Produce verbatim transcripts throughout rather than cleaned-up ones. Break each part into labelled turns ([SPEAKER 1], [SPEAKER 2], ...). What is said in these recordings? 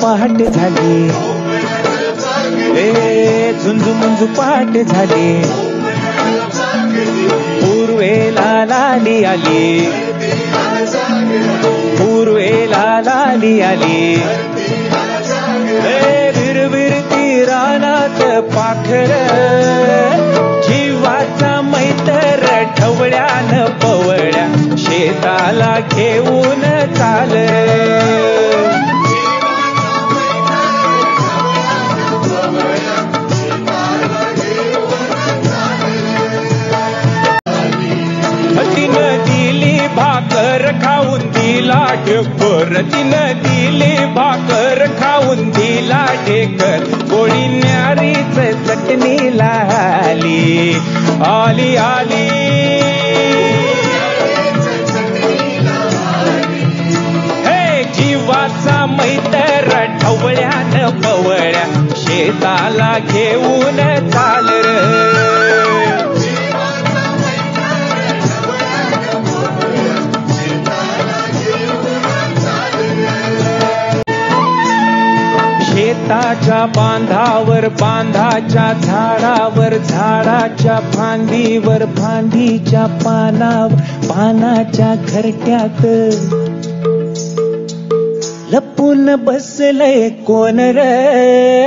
[SPEAKER 1] पहाट झाली, ए झुंजू मुंजू पहाट झाली, पूर्वेला लाली आली, पूर्वेला लाली आली, ए विरविरती रानात पाखर, जीवाचा मैत्र ढवळ्यान पवळ्या शेताला घेऊन चाल, तिनं दिली भाकर खाऊन दिला ढेकर, तिनं दिली भाकर खाऊन दिला ढेकर, गोळी न्यारीच चटणीला आली, आली आली, हे जीवाचा मैत्र ढवळ्यान पवळ्या शेताला घेऊन चाल र, शेताच्या बांधावर बांधाच्या झाडावर झाडाच्या फांदीवर फांदीच्या पानावर पानाच्या घरट्यात लपून बसलंय कोण रे,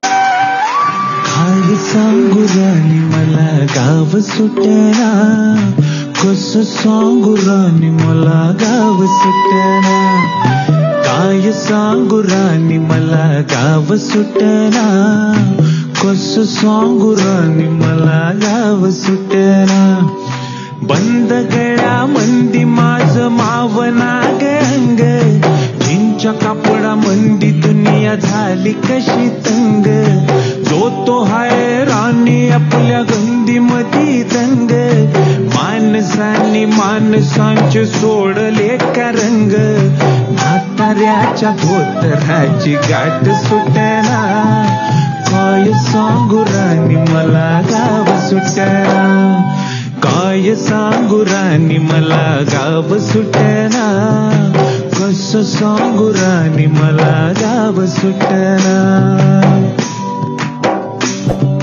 [SPEAKER 1] काय सांगू राणी मला गाव सुटना, कसं सांगू राणी मला गाव सुटना, काय सांगू राणी मला गाव सुटना, कसं सांगू राणी मला गाव सुटना, बंद गळ्या मंदी माझं मावना गंग, जिंच्या कापडा मंदी दुनिया झाली कशी तंग, जो तो हाय राणी आपल्या गंदी मधी दंग, माणसांनी माणसांचे सोडले का रंग, म्हाताऱ्याच्या धोतराची गाठ सुटना, काय सांगू राणी मला गाव सुटना, काय सांगू राणी मला गाव सुटना, कसं सांगू राणी मला गाव सुटना.